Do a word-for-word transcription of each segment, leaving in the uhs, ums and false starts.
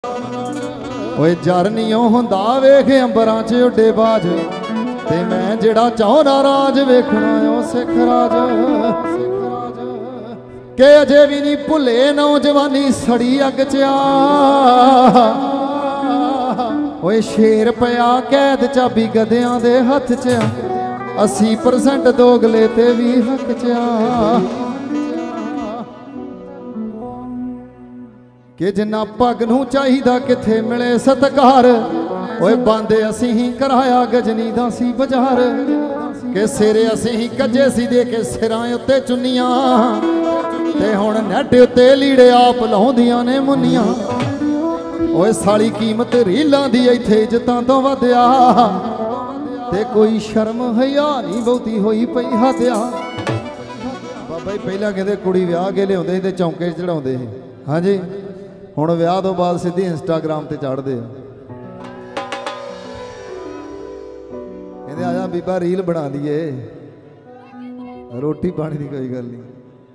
ओए जरनियों हुंदा वेख अंबरां च उड्डे बाज ते मैं जिहड़ा चाहुंदा राज वेखना ओ सिख राज के अजे भी नहीं भुले नौजवानी सड़ी अग च आ। ओए शेर पिया कैद चाबी गधियां दे हथ च आ अस्सी परसेंट दोगले ते भी हक च आ कि जिन्ना पग नूं चाहिदा किथे मिले सतकार। ओए बांदे असी ही कराया गजनी दा सी बाजार के सिरे असी ही कजे सी दे के सिरां उत्ते चुन्नियां ते हुण नैट उत्ते लीड़े आप लाउंदियां ने मुन्नियां। ओए साली कीमत रीलां दी इत्थे इज्जतां तो वधिया ते कोई शर्म हया नहीं बहुती होई पई हत्या। बाबा जी पहला कहंदे कुड़ी विआह के लिआउंदे ते चौंके चढ़ाउंदे सी। हाँ जी हुण विआह तो बाद सीधी इंस्टाग्राम ते चढ़दे कहंदे आजा बीबा रील बना दीए रोटी पानी की कोई गल नहीं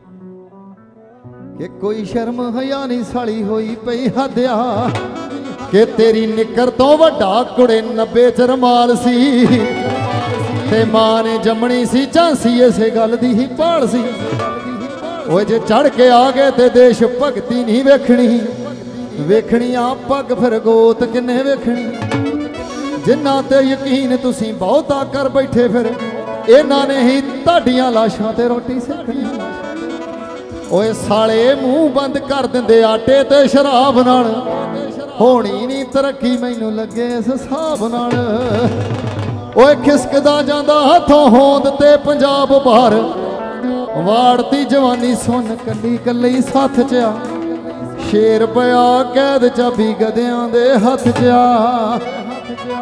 कि कोई शर्म हया नहीं साली होई पई हद्या कि तेरी निकर तो वड्डा कुड़े नब्बे च रमाल सी ते मां ने जमनी सी झांसी इसे गल दी ही भाल सी। ओए जे चढ़ के आ गए ते देश भगती नहीं वेखनी वेखनी आ पग फिर गोत किन्ने वेखनी जिन्ना ते यकीन तुसी बहुता कर बैठे फिर इन्हां ने ही तुहाडियां लाशां ते रोटी सेकनी। ओए साले मूँह बंद कर दिंदे आटे ते शराब नाल होनी नहीं तरक्की मैनू लगे इस हिसाब नाल। ओए खिसकदा जांदा हथों होंद ते पंजाब बाहर वाड़ती जवानी सुन कली कली साथ च आ शेर पिया कैद चाबी गधियां दे हथ च आ।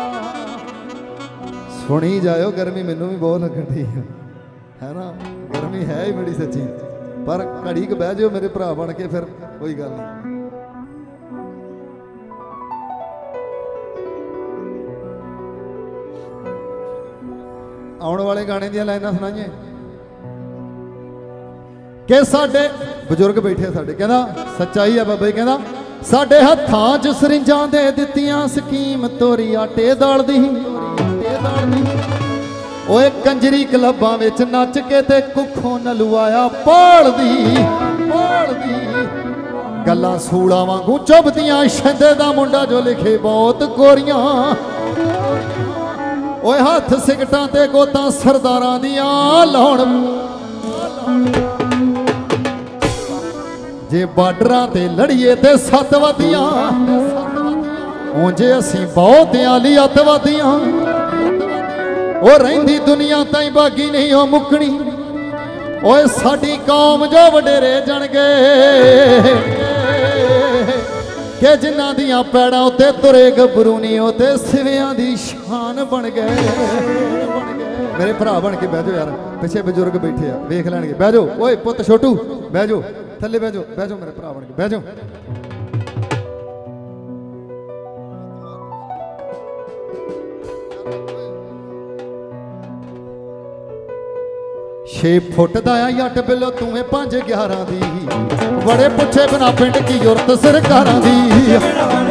सुनी जाओ गर्मी मैनू भी बहुत लगती है ना गर्मी है ही बड़ी सच्ची पर घड़ी क बह जाओ मेरे भरा बन के फिर कोई गल नहीं। आने वाले गाने दी लाइनां सुनाइए कि साडे बजुर्ग बैठे साडे कहना सच्चाई है बाबा जी कहना साडे हत्थां च सरिंजां दे दित्तियां स्कीम तोरी आटे दाल दी। ओए कंजरी क्लबां विच नच के ते कुखों नलवाया पाल दी पाल दी गल्लां सूड़ा वांगू चुभदियां छंदे दा मुंडा जो लिखे बहुत गोरियां। ओए हथ सिगटां ते गोतां सरदारां दियां लाउण जे बार्डरां ते लड़िए ते सत वधियां ऊंजे असीं बहुत आली अतवादियां ओ रहिंदी दुनिया ताईं बागी नहीं हो मुकनी। ओए साडी कौम जो वडेरे जनगे कि जिन्हां दियां पैड़ां उत्ते तुरे गभरू नहीं ओते सिवियां दी शान बन गए। मेरे भरा बन के बह जाओ यार पिछे बजुर्ग बैठे आ वेख लैणगे बह जाओ। ओए पुत छोटू बह जाओ थले बह जाओ बह जाओ मेरे भरा बन के बह जाओ। छे फुट दाया जट बिलो तूं पांच ग्यारह दी बड़े पुछे बिना पिंड की औरत सरकारां दी।